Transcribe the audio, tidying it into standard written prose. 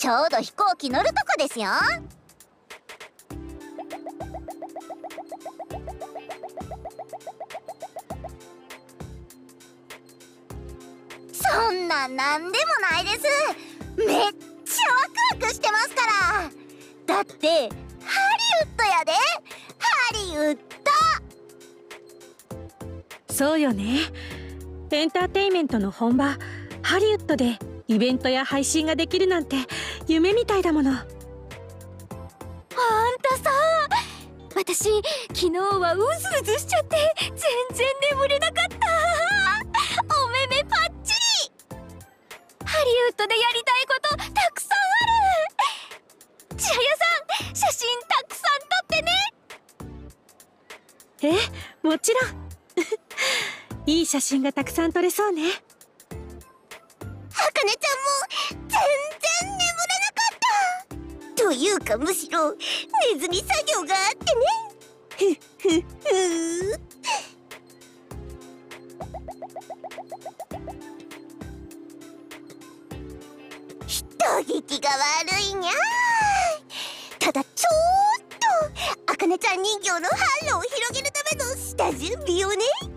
ちょうど飛行機乗るとこですよ。そんなんなんでもないです。めっちゃワクワクしてますから。だってハリウッドやで、ハリウッド。 そうよね。エンターテインメントの本場ハリウッドでイベントや配信ができるなんて夢みたいだもの。 ほんとそう。私昨日はうずうずしちゃって全然眠れなかった。お目目パッチリ。ハリウッドでやりたいことたくさんある。千早さん、写真たくさん撮ってね。 もちろんいい写真がたくさん撮れそうね。 あかねちゃんも全然眠れなかった。というかむしろ寝ずに作業があってね。ふふふ。人聞きが悪いにゃー。ただちょっとあかねちゃん人形の販路を広げるための下準備をね。